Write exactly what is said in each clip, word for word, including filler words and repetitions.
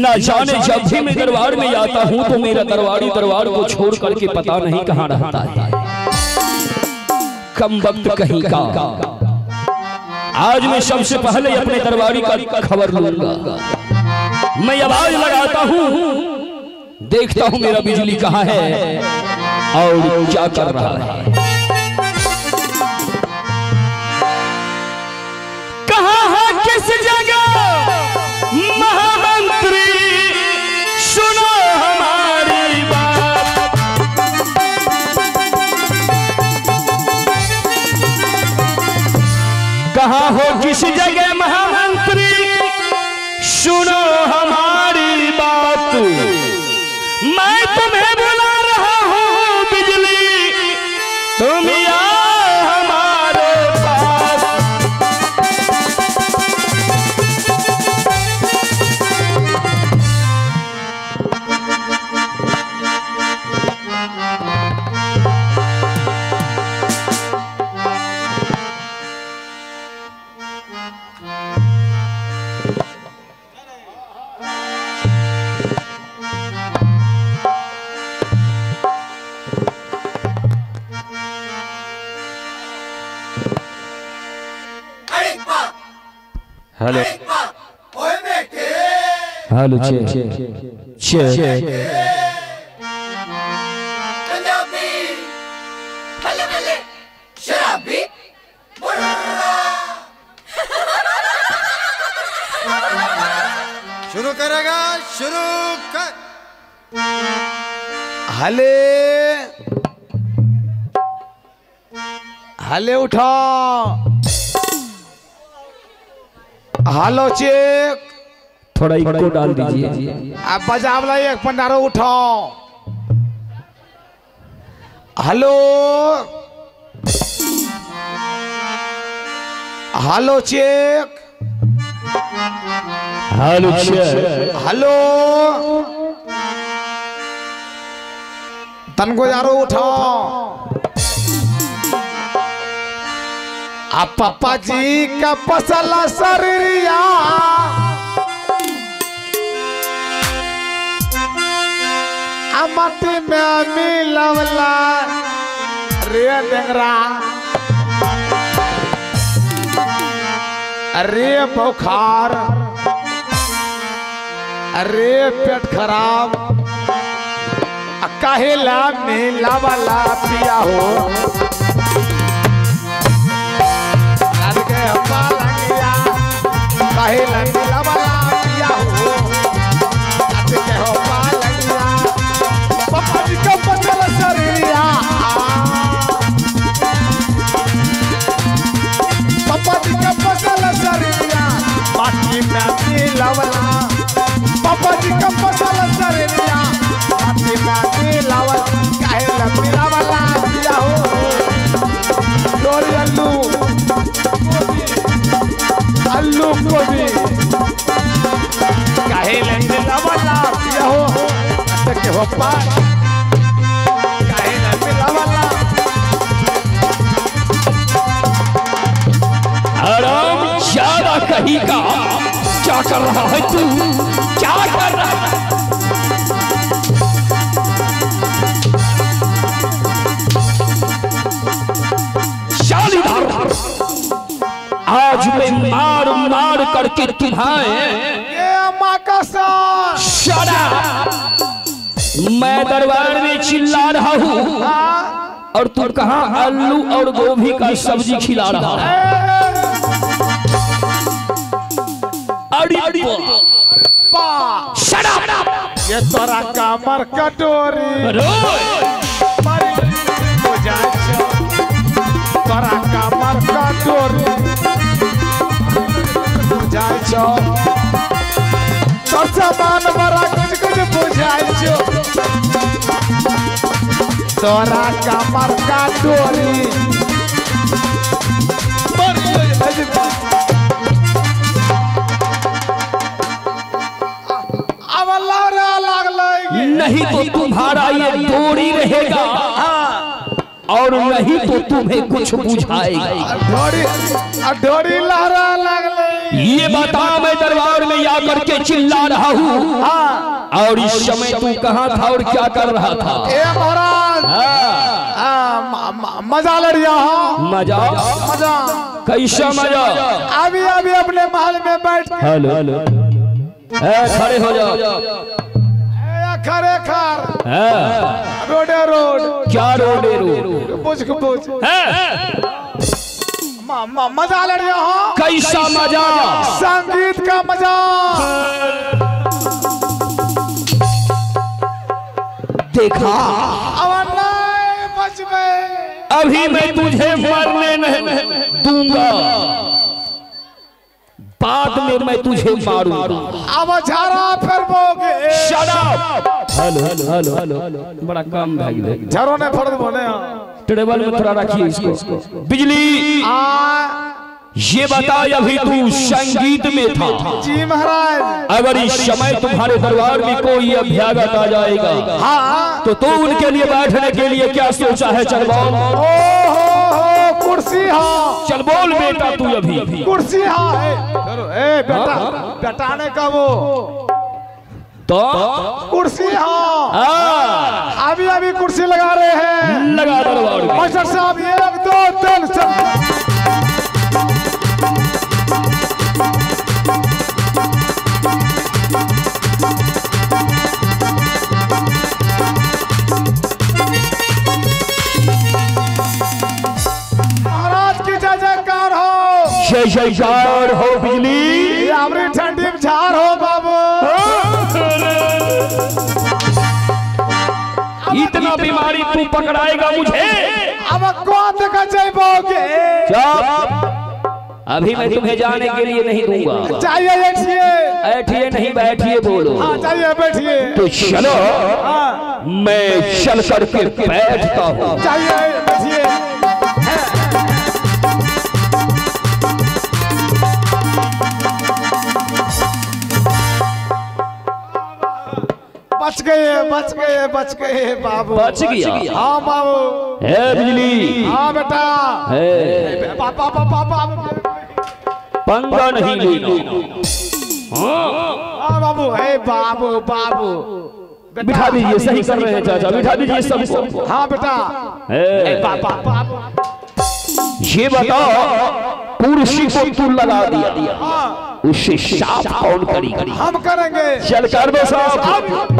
ना जाने जब भी मैं दरबार में आता हूँ तो मेरा दरबारी दरबार को छोड़ करके पता नहीं कहाँ रहता है। कम वक्त कहीं का। आज मैं सबसे पहले अपने दरबारी का खबर लूंगा। मैं आवाज लगाता हूँ, देखता हूँ मेरा बिजली कहाँ है और क्या कर रहा है। कहाँ है किस जगह महामंत्री, सुनो हमारी बात। कहाँ हो किस जगह महामंत्री, सुनो हमारी बात। मैं तुम्हें बुला रहा हूँ बिजली, तुम आओ हमारे पास। हेलो हेलो चे चे शराबी शुरू करेगा, शुरू कर। हले हले उठा, हेलो चेक, थोड़ा इको डाल दीजिए। अब बजावला एक पंडारो उठाओ। Hello hello check, hello check, hello तनको यारो उठाओ। आ पापा जी का पसला शरीरिया, मटी में मिलवला रे डेंगरा, अरे बुखार, अरे पेट खराब, काहेला मिलवला पिया हो। काहेला मिलवला पिया हो, के हो पालंगिया। पापा जी का पसला शरीरिया, पापा जी का पसला शरीरिया, माटी में मिलवला। पापा जी का पसला शरीरिया, माटी में मिलवला। काहेला मिलवला पिया हो। डोरी अल्लू अल्लू गोभी, काहेला मिलवला पिया हो। के हो पा काहेला मिलवला। आराम ज्यादा कहीं का। क्या कर रहा है तू, क्या कर रहा है? शालीधार, आज मैं मार मार करके तुम्हारे माँ का सा मैं दरबार में चिल्ला रहा हूँ और तू कहाँ आलू और गोभी का सब्जी खिला रहा है। अड़ी अड़ी ये तोरा कामर कटोरी तोरा कामर कटोरी बुझाई छो, तोर सामान बड़ा कुछ कुछ बुझाई छो। तोरा कामर कटोरी नहीं तो तुम्हारा ये डोरी रहेगा और नहीं तो तुम्हें कुछ बुझाएगा। डोरी डोरी लहरा लगले। ये बता मैं दरबार में या करके चिल्ला रहा हूँ। हाँ और इस समय तू कहाँ था और क्या कर रहा था? ए महाराज हाँ, म- म- मजा ले रहा हो। मजा? मजा कैसा मजा? अभी अभी अपने महल में बैठ के हेलो हेलो खड़े हो जाओ। ए, खरे खर हाँ। रोडे रोड क्या रोडे रोड? बुझ के बुझ हाँ। म- म- मजा ले रहा हो। कैसा मजा? संगीत का मजा। देखा अब नहीं बच में। अभी मैं तुझे मरने नहीं दूंगा, बाद में मैं तुझे मारूंगा। अब झाड़ा फिर बोगे। Shut up! Hello hello hello hello बड़ा काम भाग दे। झरों ने फड़ बोले टेबल में थोड़ा रखिए इसको। बिजली आ ये बता, अभी तू संगीत में था। जी महाराज। अगर इस समय तुम्हारे दरबार में कोई अभ्यागत आ जाएगा हाँ तो तू उनके लिए बैठने के लिए क्या सोचा है? चल बोल। ओ हो हो कुर्सी हाँ। चल बोल बेटा, तू अभी कुर्सी हाँ है। चलो ए बेटा बेटाने का वो तो कुर्सी हाँ। आ, अभी अभी कुर्सी लगा रहे हैं। लगा दरबार में। मास्टर साहब एक दो तीन सब महाराज की जय जयकार हो। जय जयकार हो बिजली। अमरी ठंडी में झार हो बाबू। इतना बीमारी तू पकड़ाएगा मुझे? अब कौन देखा जाइबोगे? चुप। अभी मैं तुम्हें जाने के लिए नहीं दूंगा। चाहिए बैठिए। बैठिए नहीं बैठिए बोलो। हाँ चाहिए बैठिए। तो चलो हाँ मैं चल करके बैठता हूँ। चाहिए बैठिए। बच गए बच गए बच गए बाबू। बच गया? हाँ बाबू। है बिजली। हाँ बेटा। है पापा पापा पापा पंगा नहीं लेना। हाँ बाबू है बाबू बाबू। बिठा दीजिए, सही कर रहे हैं चाचा, बिठा दीजिए सबको। हाँ बेटा। है पापा पापा ये बताओ, कुर्सी को तू लगा दिया, हाँ उससे साफ कौन करेगी? हम करेंगे। चल कर दो साहब।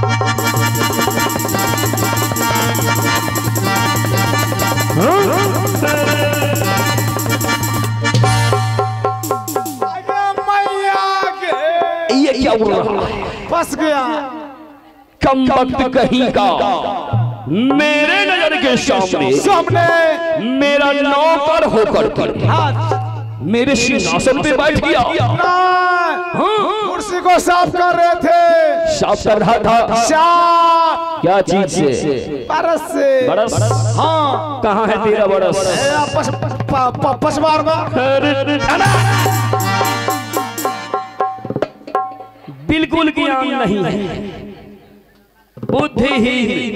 मैया के ये क्या हो रहा है? फंस गया। कम वक्त कहीं का मेरे नजर के सामने सामने मेरा नौकर होकर कर हाथ मेरे सिंहासन पे बैठ गया। कुर्सी को साफ कर रहे थे। साफ कर रहा था। साफ क्या चीज से? बरस से। बरस? हाँ कहाँ है तेरा बरस? पस, प, प, पसवार बिल्कुल ज्ञान नहीं है, बुद्धिहीन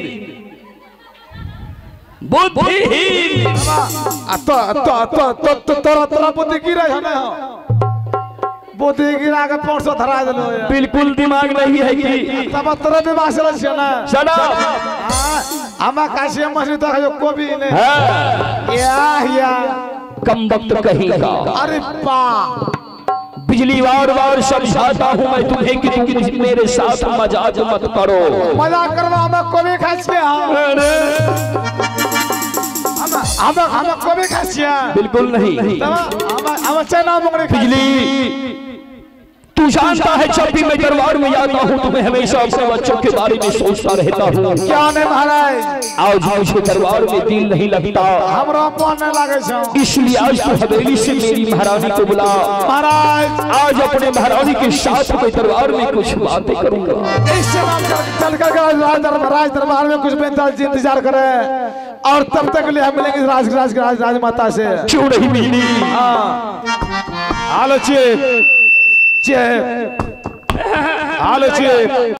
बुद्धिहीन। तो तो तो तो तो तोरा तोरा बुद्धि गिरा है ना? बुद्धि गिरा के पाँच सौ धरा दिलो। बिल्कुल दिमाग नहीं है कि तब तोरा विवाह से लक्ष्य ना। सदा हमा काशी मस्जिद तो जो कोबी ने हाँ। या या कम वक्त कहीं का। अरे पा बिजली बार बार समझाता हूँ मैं तुम्हें कि तुम मुझ मेरे साथ मजाक मत करो। मजाक करवा हम कोबी खासिए। हम हम हम कोबी खासिए। बिल्कुल नहीं। हम हम चना मुंगरी। बिजली तू जानता है जब भी मैं दरबार में जाता हूँ तो मैं हमेशा अपने बच्चों के बारे में सोचता रहता हूँ। क्या नहीं महाराज? आज मुझे दरबार में दिल नहीं लगता। हमरा मन नहीं लागे छो। इसलिए आज तो हवेली से मेरी महारानी को बुला। महाराज आज अपने महारानी के साथ मैं दरबार में कुछ बातें करूंगा। इससे चल कर राज दरबार राज दरबार में कुछ बेंताल इंतजार करे और तब तक लिए हम मिलेंगे राज राज राज राजमाता से। क्यों नहीं बिजली? हाँ hello check check hello check.